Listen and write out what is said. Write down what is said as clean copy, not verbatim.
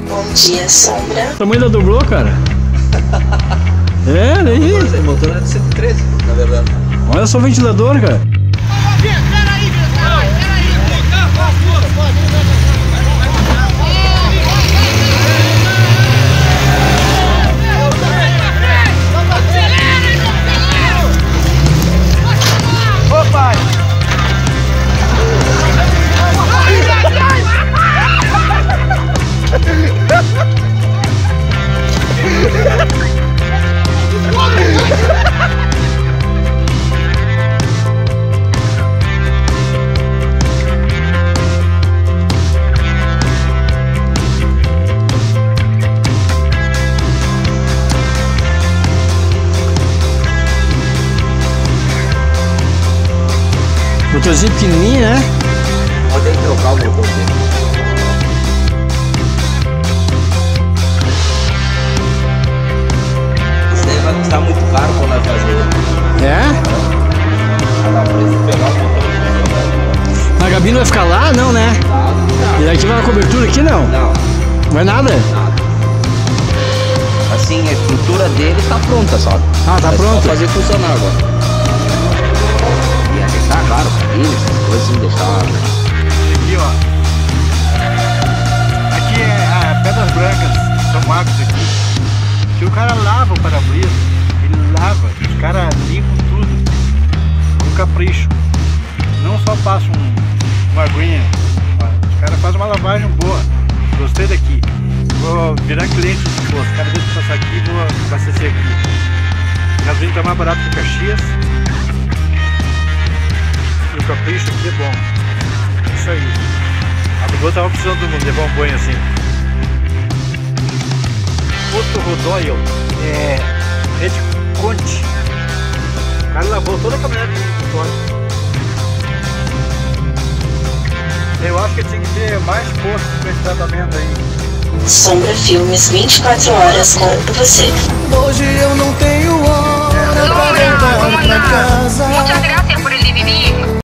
Bom dia, Sombra. Tua mãe ainda dobrou, cara? É, daí. Esse motor é de 113, na verdade. Olha só o ventilador, cara. Motorzinho pequenininho, né? Pode ter que trocar o motor dele. Isso daí vai custar muito caro quando nós fazer ele. É? Ela precisa pegar o motor. A Gabi não vai ficar lá? Não, né? E daqui vai uma cobertura aqui, não? Não, Vai nada? nada. Assim, a estrutura dele tá pronta, sabe? Ah, tá É pronto. só fazer funcionar agora. E deixar claro, família, essas coisas assim, deixar. Aqui, ó. Aqui é a Pedras Brancas, São Marcos aqui. Se o cara lava o para-brisa, ele lava, os caras limpam tudo com capricho. Não só passam uma aguinha, os caras fazem uma lavagem boa. Gostei daqui. Vou virar cliente do posto. Cada vez que passar aqui, vou abastecer aqui. O gasolina tá mais barato que Caxias. E o capricho aqui é bom. Isso aí. A Bigô tava precisando de levar um banho assim. Posto Rodóio é Rede Conte. O cara lavou toda a caminhonete do fora. Eu acho que tinha que ter mais postos com esse tratamento aí. Sombra Filmes, 24 horas com você. Hoje eu não tenho